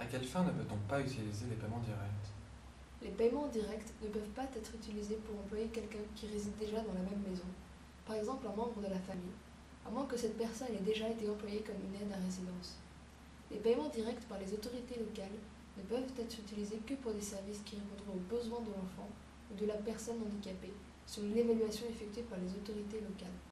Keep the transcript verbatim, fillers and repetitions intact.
À quelle fin ne peut-on pas utiliser les paiements directs? Les paiements directs ne peuvent pas être utilisés pour employer quelqu'un qui réside déjà dans la même maison, par exemple un membre de la famille, à moins que cette personne ait déjà été employée comme une aide à résidence. Les paiements directs par les autorités locales ne peuvent être utilisés que pour des services qui répondront aux besoins de l'enfant ou de la personne handicapée, selon l'évaluation effectuée par les autorités locales.